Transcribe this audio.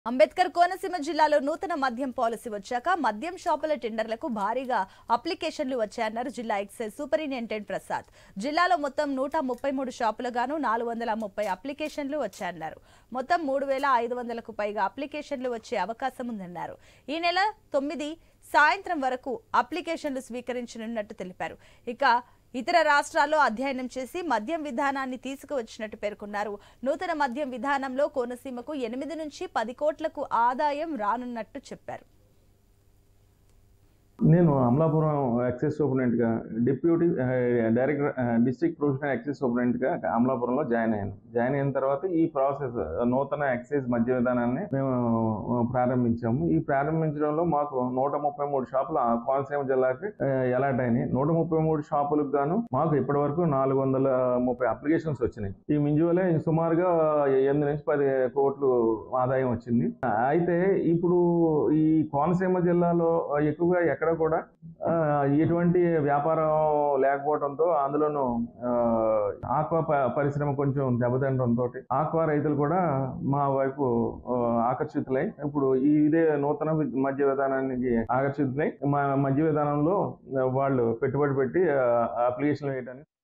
అంబేద్కర్ కోనసీమ జిల్లాలో నూతన మద్యం పాలసీ వచ్చాక మద్యం షాపుల టెండర్లకు భారీగా అప్లికేషన్లు వచ్చాయన్నారు జిల్లా ఎక్సైజ్ సూపరింటెండెంట్ ప్రసాద్. జిల్లాలో మొత్తం 133 షాపులుగాను 430 అప్లికేషన్లు వచ్చాయన్నారు. మొత్తం 3500కు పైగా అప్లికేషన్లు వచ్చే అవకాశం ఉందన్నారు. ఈ నెల 9 సాయంత్రం వరకు అప్లికేషన్లు స్వీకరించనున్నట్టు తెలిపారు. ఇక ఇతర రాష్ట్రాల్లో అధ్యయనం చేసి మద్యం విధానాన్ని తీసుకువచ్చినట్టు పేర్కొన్నారు. నూతన మద్యం విధానంలో కోనసీమకు 8 నుంచి 10 కోట్లకు ఆదాయం రానున్నట్టు చెప్పారు. నేను అమలాపురం ఎక్సైజ్ సూపరింటెండెంట్గా deputy director district professional excise సూపరింటెండెంట్గా అమలాపురంలో జాయిన్ అయ్యాను. జాయిన్ అయిన తర్వాత ఈ ప్రాసెస్ నూతన ఎక్సైజ్ మద్య విధానాన్ని మేము ప్రారంభించాము. ఈ ప్రారంభించడంలో మాకు 133 షాపులు కోనసీమ జిల్లాకి అలాట్ అయినాయి. 133 షాపులకు గాను మాకు ఇప్పటి వరకు 430 అప్లికేషన్స్ వచ్చినాయి. ఈ మింజువలే సుమారుగా 8 నుంచి 10 కోట్లు ఆదాయం వచ్చింది. అయితే ఇప్పుడు ఈ కోనసీమ జిల్లాలో ఎక్కువగా ఎక్కడ కూడా ఎటువంటి వ్యాపారం లేకపోవడంతో అందులోనూ ఆక్వా పరిశ్రమ కొంచెం దెబ్బతినడంతో ఆక్వా రైతులు కూడా మా వైపు ఆకర్షితులై ఇప్పుడు ఇదే నూతన మద్య విధానానికి ఆకర్షితులై మద్య విధానంలో వాళ్ళు పెట్టుబడి పెట్టి అప్లికేషన్లు వేయడానికి